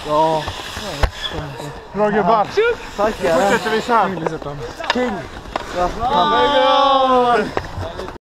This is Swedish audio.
Ja. Bra gubbar. Tackar. Fortsätter vi så här. King. Ja.